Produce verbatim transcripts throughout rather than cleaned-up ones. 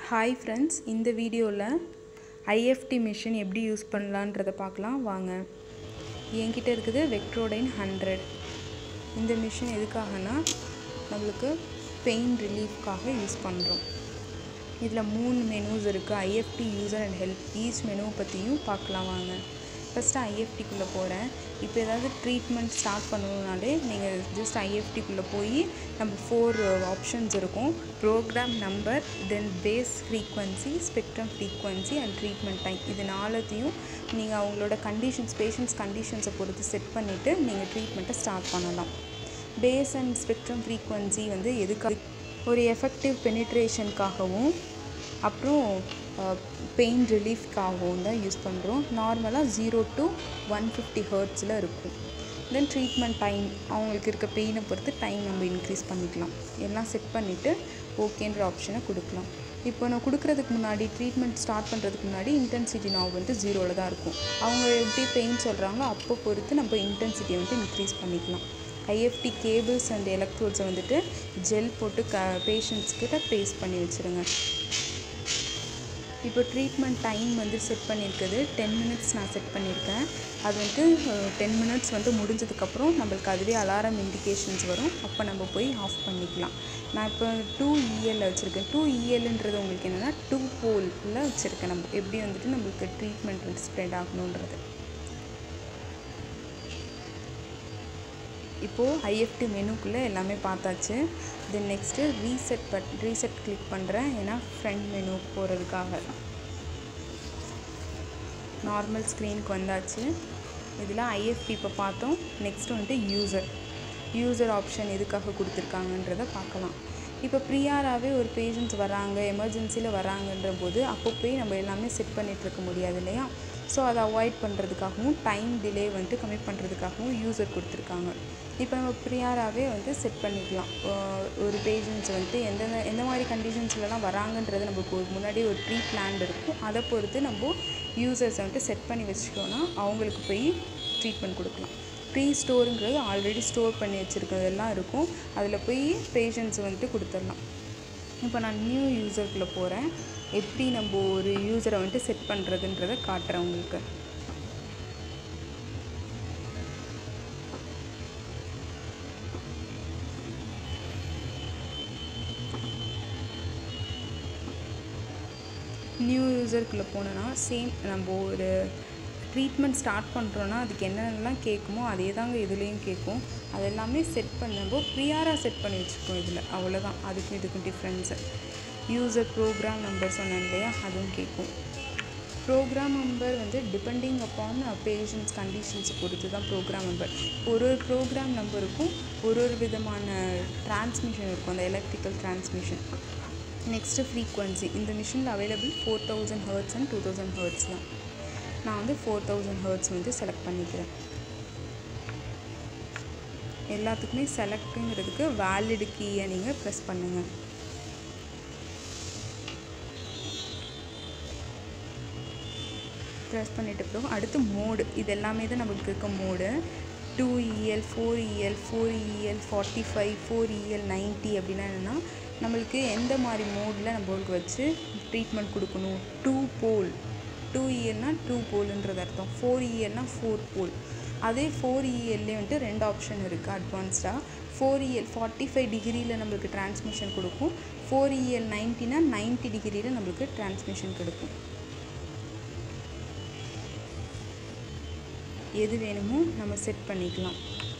Hi friends, இந்த வீடியோவில் I F T machine எப்படி யூஸ் பண்ணலான்றதை பார்க்கலாம் வாங்க. என்கிட்ட இருக்குது வெக்ட்ரோடைன் ஹண்ட்ரட். இந்த மிஷின் எதுக்காகனா நம்மளுக்கு பெயின் ரிலீஃப்காக யூஸ் பண்ணுறோம். இதில் மூணு மெனூஸ் இருக்குது. I F T user and help each menu பற்றியும் பார்க்கலாம் வாங்க. ஃபஸ்ட்டு I F T-குள்ளே போகிறேன். இப்போ ஏதாவது ட்ரீட்மெண்ட் ஸ்டார்ட் பண்ணணுன்னாலே நீங்கள் ஜஸ்ட் I F T-குள்ளே போய் நம்ம ஃபோர் ஆப்ஷன்ஸ் இருக்கும். Program number, then base frequency, spectrum frequency and treatment time. இது நாலுத்தையும் நீங்கள் அவங்களோட கண்டிஷன்ஸ் பேஷண்ட்ஸ் கண்டிஷன்ஸை பொறுத்து செட் பண்ணிவிட்டு நீங்கள் ட்ரீட்மெண்ட்டை ஸ்டார்ட் பண்ணலாம். பேஸ் அண்ட் ஸ்பெக்ட்ரம் ஃப்ரீக்வன்சி வந்து எதுக்காக ஒரு எஃபெக்டிவ் பெனிட்ரேஷனுக்காகவும் அப்புறம் பெயின் ரிலீஃப்காகவும் தான் யூஸ் பண்ணுறோம். நார்மலாக ஜீரோ டு ஒன் ஃபிஃப்டி ஹர்ட்ஸில் இருக்கும். தென் ட்ரீட்மெண்ட் டைம் அவங்களுக்கு இருக்க பெயினை பொறுத்து டைம் நம்ம இன்க்ரீஸ் பண்ணிக்கலாம். எல்லாம் செட் பண்ணிவிட்டு ஓகேன்ற ஆப்ஷனை கொடுக்கலாம். இப்போ நான் கொடுக்குறதுக்கு முன்னாடி ட்ரீட்மெண்ட் ஸ்டார்ட் பண்ணுறதுக்கு முன்னாடி இன்டென்சிட்டி நாவ் வந்து ஜீரோவில் தான் இருக்கும். அவங்க எப்படி பெயின் சொல்கிறாங்களோ அப்போ பொறுத்து நம்ம இன்டென்சிட்டியை வந்து இன்க்ரீஸ் பண்ணிக்கலாம். I F T cables and எலக்ட்ரோட்ஸை வந்துட்டு ஜெல் போட்டு க பேஷண்ட்ஸ்கிட்ட பேஸ்ட் பண்ணி வச்சுருங்க. இப்போ ட்ரீட்மெண்ட் டைம் வந்து செட் பண்ணியிருக்குது டென் மினிட்ஸ் நான் செட் பண்ணியிருக்கேன். அது வந்து டென் மினிட்ஸ் வந்து முடிஞ்சதுக்கப்புறம் நம்மளுக்கு அதுவே அலாரம் இண்டிகேஷன்ஸ் வரும். அப்போ நம்ம போய் ஆஃப் பண்ணிக்கலாம். நான் இப்போ டூ இஎல்ல வச்சுருக்கேன். டூ இஎல்ன்றது உங்களுக்கு என்னென்னா டூ போலில் வச்சுருக்கேன். நம்ம எப்படி வந்துட்டு நம்மளுக்கு ட்ரீட்மெண்ட் வந்து ஸ்ப்ரெட் ஆகணுன்றது. இப்போது I F T மெனுக்குள்ளே எல்லாமே பார்த்தாச்சு. Then next reset button reset click பண்ணுறேன். ஏன்னா ஃப்ரண்ட் மெனு போகிறதுக்காக. நார்மல் ஸ்க்ரீனுக்கு வந்தாச்சு. இதில் I F T இப்போ பார்த்தோம். நெக்ஸ்ட்டு வந்துட்டு யூசர் யூசர் ஆப்ஷன் எதுக்காக கொடுத்துருக்காங்கன்றதை பார்க்கலாம். இப்போ ப்ரியாராகவே ஒரு பேஷண்ட்ஸ் வராங்க, எமர்ஜென்சியில் வராங்கன்ற போது அப்போ போய் நம்ம எல்லாமே செட் பண்ணிகிட்டு இருக்க முடியாது இல்லையா? ஸோ அதை அவாய்ட் பண்ணுறதுக்காகவும் டைம் டிலே வந்துட்டு கம்மி பண்ணுறதுக்காகவும் யூசர் கொடுத்துருக்காங்க. இப்போ நம்ம ப்ரியாராகவே வந்து செட் பண்ணிக்கலாம். ஒரு பேஷண்ட்ஸ் வந்துட்டு எந்தெந்த எந்த மாதிரி கண்டிஷன்ஸ்லலாம் வராங்கன்றது நமக்கு ஒரு முன்னாடி ஒரு ப்ரீ பிளான் இருக்கும். அதை பொறுத்து நம்ம யூசர்ஸை வந்துட்டு செட் பண்ணி வச்சுட்டோன்னா அவங்களுக்கு போய் ட்ரீட்மெண்ட் கொடுக்கலாம். ப்ரீ ஸ்டோருங்கிறது ஆல்ரெடி ஸ்டோர் பண்ணி வச்சுருக்கிறதெல்லாம் இருக்கும். அதில் போய் பேஷண்ட்ஸ் வந்துட்டு கொடுத்துடலாம். இப்போ நான் நியூ யூசருக்குள்ளே போகிறேன். எப்படி நம்ம ஒரு யூசரை வந்துட்டு செட் பண்ணுறதுன்றதை காட்டுறேன் உங்களுக்கு. நியூ யூசருக்குள்ளே போனோன்னா சேம் நம்ம ஒரு ட்ரீட்மெண்ட் ஸ்டார்ட் பண்ணுறோன்னா அதுக்கு என்னென்னலாம் கேட்குமோ அதே தாங்க இதுலேயும் கேட்கும். அது எல்லாமே செட் பண்ணும்போது ப்ரியாராக செட் பண்ணி வச்சுருக்கோம் இதில். அவ்வளோதான், அதுக்கும் இதுக்கும் டிஃப்ரென்ஸு. யூசர் ப்ரோக்ராம் நம்பர் சொன்னேன் இல்லையா, அதுவும் கேட்கும். ப்ரோக்ராம் நம்பர் வந்து டிபெண்டிங் அப்பான் பேஷண்ட்ஸ் கண்டிஷன்ஸ் பொறுத்து தான் ப்ரோக்ராம் நம்பர். ஒரு ஒரு ப்ரோக்ராம் நம்பருக்கும் ஒரு ஒரு விதமான டிரான்ஸ்மிஷன் இருக்கும், அந்த எலக்ட்ரிக்கல் டிரான்ஸ்மிஷன். Next frequency. இந்த மிஷினில் available four thousand hertz and two thousand hertz தான். நான் வந்து ஃபோர் தௌசண்ட் ஹர்ட்ஸ் வந்து செலக்ட் பண்ணிக்கிறேன். எல்லாத்துக்குமே செலக்ட்டுங்கிறதுக்கு வேலிட் கீயை நீங்கள் ப்ரெஸ் பண்ணுங்கள். ப்ரெஸ் பண்ணிட்டு அப்புறம் அடுத்து மோடு. இது எல்லாமே தான் நமக்கு இருக்க mode. Two EL, four EL, four EL, forty five, four EL, ninety அப்படின்னா என்னென்னா நம்மளுக்கு எந்த மாதிரி மோடில் நம்மளுக்கு வச்சு ட்ரீட்மெண்ட் கொடுக்கணும். டூ போல் டூ இஎல்னால் டூ போலுன்றது அர்த்தம். ஃபோர் இஎல்னால் ஃபோர் போல். அதே ஃபோர் இஎல்லே வந்துட்டு ரெண்டு ஆப்ஷன் இருக்குது அட்வான்ஸ்டாக. ஃபோர் இஎல் ஃபார்ட்டி ஃபைவ் டிகிரியில் நம்மளுக்கு டிரான்ஸ்மிஷன் கொடுக்கும். ஃபோர் இஎல் நைன்ட்டினா நைன்ட்டி டிகிரியில் நம்மளுக்கு டிரான்ஸ்மிஷன் கொடுக்கும். எது வேணுமோ நம்ம செட் பண்ணிக்கலாம்.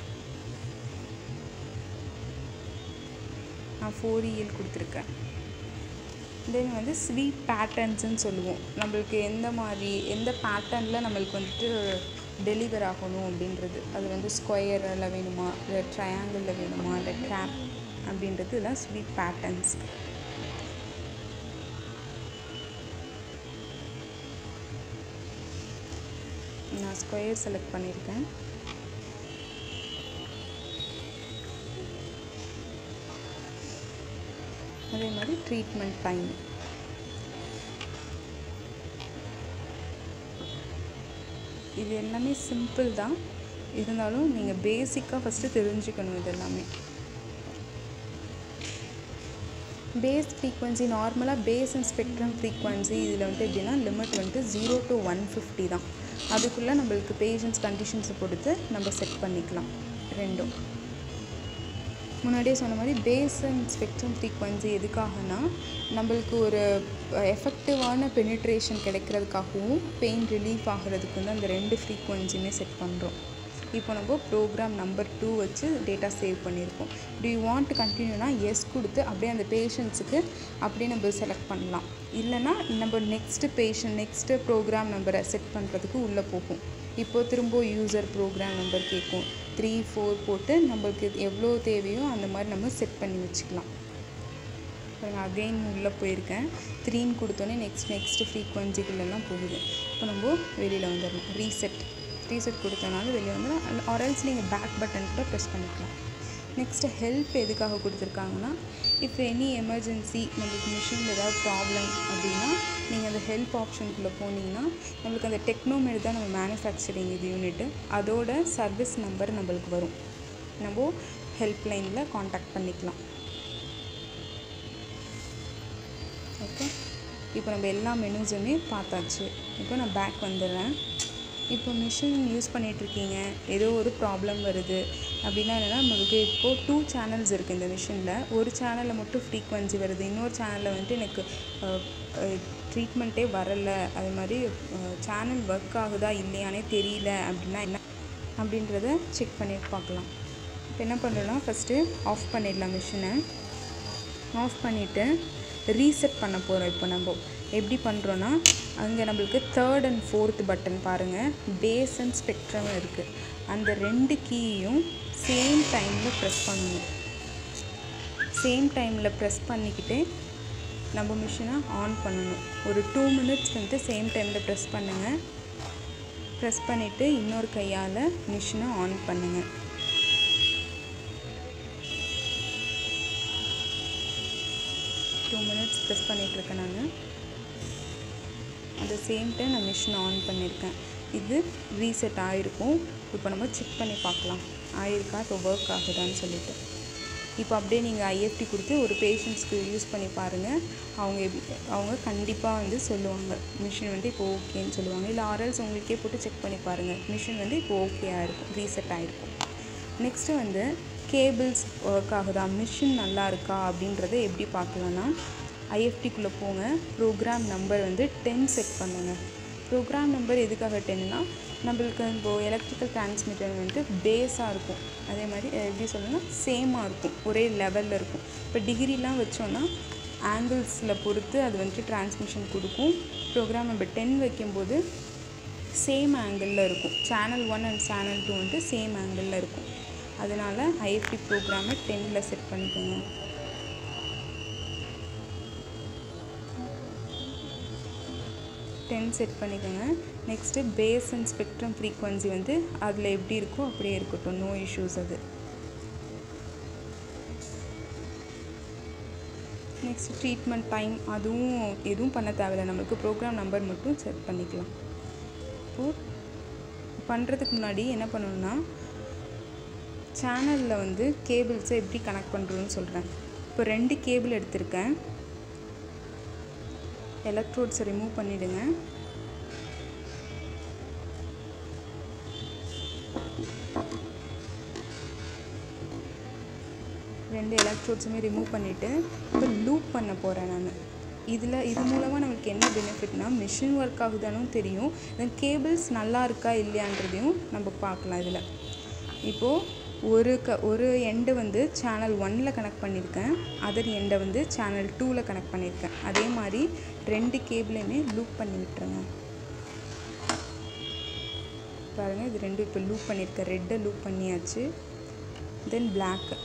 நான் ஃபோர் இஎல் கொடுத்துருக்கேன். தென் வந்து ஸ்வீப் பேட்டர்ன்ஸ்ன்னு சொல்லுவோம். நம்மளுக்கு எந்த மாதிரி எந்த பேட்டர்னில் நம்மளுக்கு வந்துட்டு டெலிவர் ஆகணும் அப்படின்றது. அது வந்து ஸ்கொயரில் வேணுமா, இல்லை ட்ரையாங்கிளில் வேணுமா, இல்லை ட்ராப் அப்படின்றது இதெல்லாம் ஸ்வீப் பேட்டர்ன்ஸ். நான் ஸ்கொயர் செலக்ட் பண்ணியிருக்கேன். அதே மாதிரி ட்ரீட்மெண்ட் டைம். இது எல்லாமே சிம்பிள் தான், இருந்தாலும் நீங்கள் பேசிக்காக ஃபஸ்ட்டு தெரிஞ்சுக்கணும் இது எல்லாமே. பேஸ் ஃப்ரீக்வன்சி நார்மலாக பேஸ் அண்ட் ஸ்பெக்ட்ரம் ஃப்ரீக்வன்சி இதில் வந்துட்டு எப்படின்னா லிமிட் வந்துட்டு ஜீரோ டு ஒன் ஃபிஃப்டி தான். அதுக்குள்ளே நம்மளுக்கு பேஷண்ட்ஸ் கண்டிஷன்ஸை பொறுத்து நம்ம செட் பண்ணிக்கலாம் ரெண்டும். முன்னாடியே சொன்ன மாதிரி பேஸ் அண்ட் ஸ்பெக்ட்ரம் ஃப்ரீக்வன்சி எதுக்காகனா நம்மளுக்கு ஒரு எஃபெக்டிவான பெனிட்ரேஷன் கிடைக்கிறதுக்காகவும் பெயின் ரிலீஃப் ஆகிறதுக்கு வந்து அந்த ரெண்டு ஃப்ரீக்வன்சியுமே செட் பண்ணுறோம். இப்போ நம்ம ப்ரோக்ராம் நம்பர் டூ வச்சு டேட்டா சேவ் பண்ணியிருக்கோம். டு யூ வாண்ட் டு கண்டினியூனா எஸ் கொடுத்து அப்படியே அந்த பேஷண்ட்ஸுக்கு அப்படியே நம்ம செலக்ட் பண்ணலாம். இல்லைனா நம்ம நெக்ஸ்ட்டு பேஷண்ட் நெக்ஸ்ட்டு ப்ரோக்ராம் நம்பரை செட் பண்ணுறதுக்கு உள்ளே போகும். இப்போது திரும்ப யூசர் ப்ரோக்ராம் நம்பர் கேட்கும். த்ரீ ஃபோர் போட்டு நம்மளுக்கு எவ்வளோ தேவையோ அந்த மாதிரி நம்ம செட் பண்ணி வச்சுக்கலாம். பாருங்கள், அகெயின் உள்ளே போயிருக்கேன். த்ரீன்னு கொடுத்தோன்னே நெக்ஸ்ட் நெக்ஸ்ட்டு ஃப்ரீக்வன்சிக்குள்ளெல்லாம் போகுது. இப்போ நம்ம வெளியில் வந்துடணும். ரீசெட் ரீசெட் கொடுத்தனால வெளியே வந்துடும். ஆர்எல்ஸ் நீங்கள் பேக் பட்டன் கூட ப்ரெஸ் பண்ணிக்கலாம். நெக்ஸ்ட்டு ஹெல்ப் எதுக்காக கொடுத்துருக்காங்கன்னா, இப்போ எனி எமர்ஜென்சி நம்மளுக்கு மிஷினில் ஏதாவது ப்ராப்ளம் அப்படின்னா நீங்கள் அந்த ஹெல்ப் ஆப்ஷனுக்குள்ளே போனீங்கன்னா நம்மளுக்கு அந்த டெக்னோமெட் தான் நம்ம மேனுஃபேக்சரிங் இது யூனிட்டு, அதோட சர்வீஸ் நம்பர் நம்மளுக்கு வரும். நம்ம ஹெல்ப் லைனில் காண்டாக்ட் பண்ணிக்கலாம். ஓகே, இப்போ நம்ம எல்லா மெனுஸுமே பார்த்தாச்சு. இப்போ நான் பேக் வந்துடுறேன். இப்போ மிஷின் யூஸ் பண்ணிகிட்ருக்கீங்க, ஏதோ ஒரு ப்ராப்ளம் வருது அப்படின்னா என்னென்னா நம்மளுக்கு இப்போது டூ சேனல்ஸ் இருக்குது இந்த மிஷினில். ஒரு சேனலில் மட்டும் ஃப்ரீக்வன்சி வருது, இன்னொரு சேனலில் வந்துட்டு எனக்கு ட்ரீட்மெண்ட்டே வரலை, அது மாதிரி சேனல் ஒர்க் ஆகுதா இல்லையானே தெரியல அப்படின்னா என்ன அப்படின்றத செக் பண்ணிட்டு பார்க்கலாம். இப்போ என்ன பண்ணுறோன்னா ஃபஸ்ட்டு ஆஃப் பண்ணிடலாம் மிஷினை. ஆஃப் பண்ணிவிட்டு ரீசெட் பண்ண போகிறோம். இப்போ நம்ம எப்படி பண்ணுறோன்னா, அங்கே நம்மளுக்கு தேர்ட் அண்ட் ஃபோர்த் பட்டன் பாருங்கள், பேஸ் அண்ட் ஸ்பெக்ட்ரம் இருக்குது. அந்த ரெண்டு கீயையும் சேம் டைமில் ப்ரெஸ் பண்ணணும். சேம் டைமில் ப்ரெஸ் பண்ணிக்கிட்டே நம்ம மிஷினை ஆன் பண்ணணும். ஒரு டூ மினிட்ஸ் வந்து சேம் டைமில் ப்ரெஸ் பண்ணுங்கள். ப்ரெஸ் பண்ணிவிட்டு இன்னொரு கையால் மிஷினை ஆன் பண்ணுங்கள். டூ மினிட்ஸ் ப்ரெஸ் பண்ணிகிட்ருக்கேன் நான். அட் த சேம் டைம் நான் மிஷின் ஆன் பண்ணியிருக்கேன். இது ரீசெட் ஆகிருக்கும். இப்போ நம்ம செக் பண்ணி பார்க்கலாம் ஆயிருக்கா, இப்போ ஒர்க் ஆகுதான்னு சொல்லிட்டு. இப்போ அப்படியே நீங்கள் ஐஎஃப்டி கொடுத்து ஒரு பேஷண்ட்ஸ்க்கு யூஸ் பண்ணி பாருங்கள். அவங்க அவங்க கண்டிப்பாக வந்து சொல்லுவாங்க மிஷின் வந்து இப்போ ஓகேன்னு சொல்லுவாங்க. இல்லை ஆர்எல்ஸ் உங்களுக்கே போட்டு செக் பண்ணி பாருங்கள், மிஷின் வந்து இப்போ ஓகே ஆகிருக்கும், ரீசெட் ஆகிருக்கும். நெக்ஸ்ட்டு வந்து கேபிள்ஸ் ஒர்க் ஆகுதா, மிஷின் நல்லா இருக்கா அப்படின்றத எப்படி பார்க்கலான்னா, ஐஎஃப்டிக்குள்ளே போங்க. ப்ரோக்ராம் நம்பர் வந்து டென் செட் பண்ணுங்கள். ப்ரோக்ராம் நம்பர் எதுக்காக டென்னா, நம்மளுக்கு இப்போது எலக்ட்ரிக்கல் டிரான்ஸ்மிட்டர் வந்துட்டு பேஸாக இருக்கும், அதே மாதிரி எப்படி சொல்லணும்னா சேமாக இருக்கும், ஒரே லெவலில் இருக்கும். இப்போ டிகிரிலாம் வச்சோன்னா ஆங்கிள்ஸில் பொறுத்து அது வந்துட்டு டிரான்ஸ்மிஷன் கொடுக்கும். ப்ரோக்ராம் நம்பர் டென் வைக்கும்போது சேம் ஆங்கிளில் இருக்கும். Channel one and channel two வந்துட்டு சேம் ஆங்கிளில் இருக்கும். அதனால் ஐஎஃப்டி ப்ரோக்ராமை டென்னில் செட் பண்ணிக்கோங்க. டென் செட் பண்ணிக்கோங்க. Next base and spectrum frequency வந்து அதில் எப்படி இருக்கோ அப்படியே இருக்கட்டும், நோ இஷ்யூஸ். அது நெக்ஸ்ட் ட்ரீட்மெண்ட் டைம் அதுவும் எதுவும் பண்ண தேவையில்லை, நம்மளுக்கு ப்ரோக்ராம் நம்பர் மட்டும் செட் பண்ணிக்கலாம். இப்போது பண்ணுறதுக்கு முன்னாடி என்ன பண்ணணும்னா, சேனலில் வந்து கேபிள்ஸை எப்படி கனெக்ட் பண்ணுறோன்னு சொல்கிறேன். இப்போ ரெண்டு கேபிள் எடுத்திருக்கேன். எலக்ட்ரோட்ஸை ரிமூவ் பண்ணிவிடுங்க. ரெண்டு எலக்ட்ரோட்ஸுமே ரிமூவ் பண்ணிவிட்டு இப்போ லூப் பண்ண போகிறேன் நான். இதில் இது மூலமாக நம்மளுக்கு என்ன பெனிஃபிட்னா, மிஷின் ஒர்க் ஆகுதானும் தெரியும், தென் கேபிள்ஸ் நல்லா இருக்கா இல்லையான்றதையும் நம்ம பார்க்கலாம். இதில் இப்போது ஒரு க ஒரு எண்டை வந்து சேனல் ஒன்னில் கனெக்ட் பண்ணியிருக்கேன், அதர் எண்டை வந்து சேனல் டூவில் கனெக்ட் பண்ணியிருக்கேன். அதே மாதிரி ரெண்டு கேபிளையுமே லூப் பண்ணி விட்டுருங்க. பாருங்கள், இது ரெண்டும் இப்போ லூப் பண்ணியிருக்கேன். ரெட்டை லூப் பண்ணியாச்சு. தென் பிளாக்கு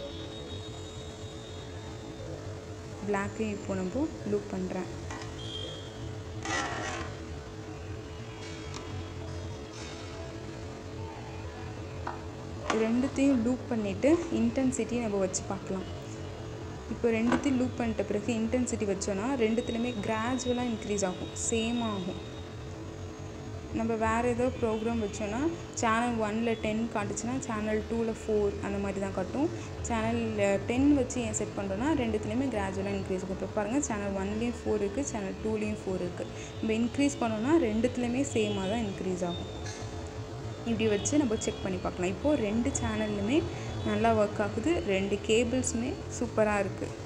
பிளாக்கையும் இப்போ நம்ம லூப் பண்ணுறேன். ரெண்டுத்தையும் லூப் பண்ணிவிட்டு இன்டென்சிட்டி நம்ம வச்சு பார்க்கலாம். இப்போ ரெண்டுத்தையும் லூப் பண்ணிட்ட பிறகு இன்டென்சிட்டி வச்சோன்னா ரெண்டுத்துலேயுமே கிராஜுவலாக இன்க்ரீஸ் ஆகும், சேம் ஆகும். நம்ம வேறு ஏதோ ப்ரோக்ராம் வச்சோன்னா சேனல் ஒன்னில் டென் காட்டுச்சுன்னா சேனல் டூவில் ஃபோர் அந்த மாதிரி தான் காட்டும். சேனல் டென் வச்சு ஏன் செட் பண்ணுறோன்னா ரெண்டுத்துலேயுமே கிராஜுவலாக இன்க்ரீஸ் ஆகும். இப்போ பாருங்கள் சேனல் ஒன்லேயும் ஃபோர் இருக்குது, சேனல் டூலேயும் ஃபோர் இருக்குது. நம்ம இன்க்ரீஸ் பண்ணோன்னா ரெண்டுத்துலேயுமே சேமாக தான் இன்க்ரீஸ் ஆகும். இப்படி வச்சு நம்ம செக் பண்ணி பார்க்கலாம். இப்போது ரெண்டு சேனல்லுமே நல்லா ஒர்க் ஆகுது, ரெண்டு கேபிள்ஸுமே சூப்பராக இருக்குது.